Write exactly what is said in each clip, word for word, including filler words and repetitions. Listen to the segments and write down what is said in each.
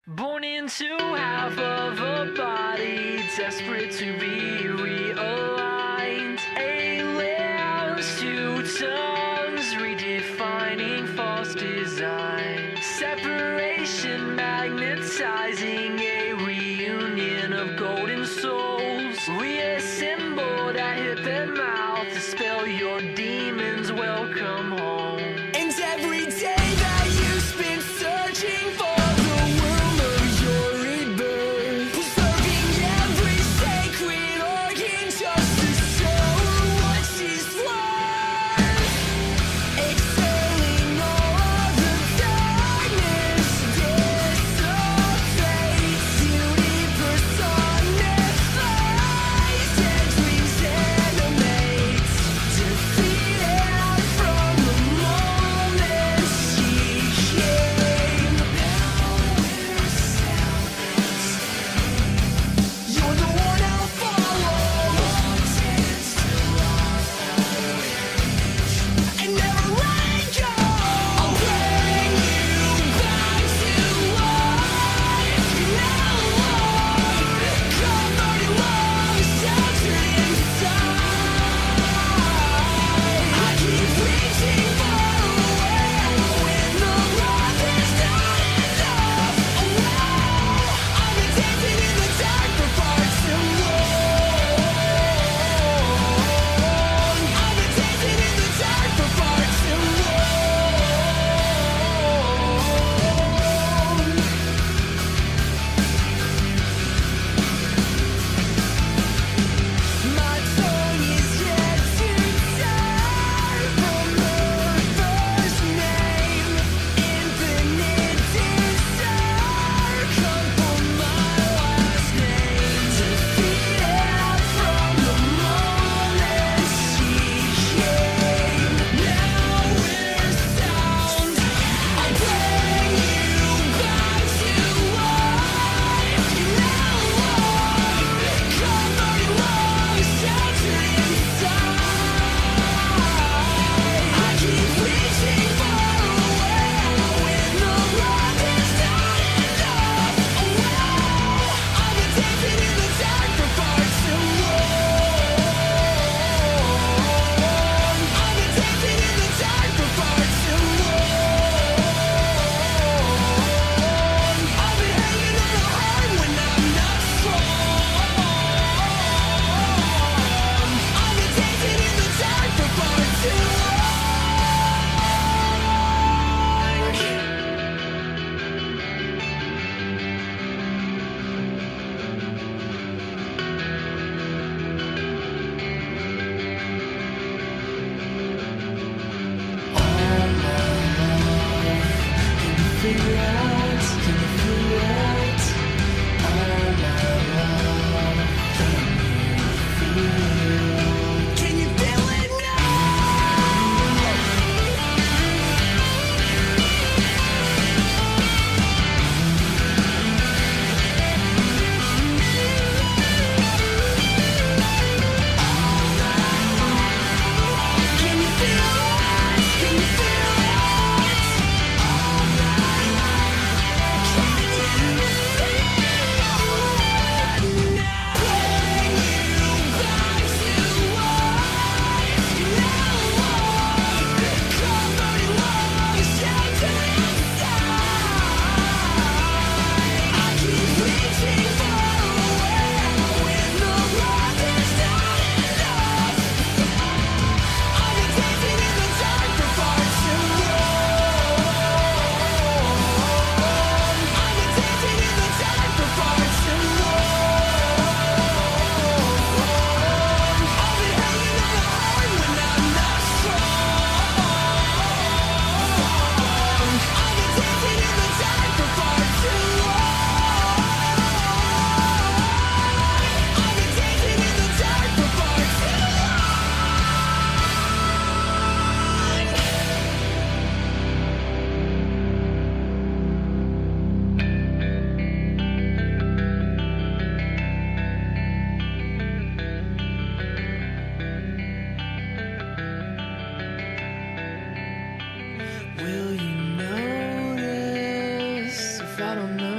Born into half of a body, desperate to be realigned. Aliens, two tongues, redefining false design. Separation, magnetizing a reunion of golden souls. Reassembled at hip and mouth, dispel your demons, welcome home. And every day that you spend searching for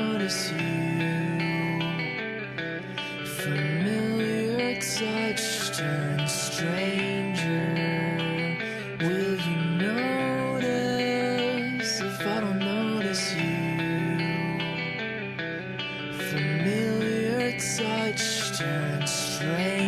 notice you? Familiar touch turns stranger. Will you notice if I don't notice you? Familiar touch turns stranger.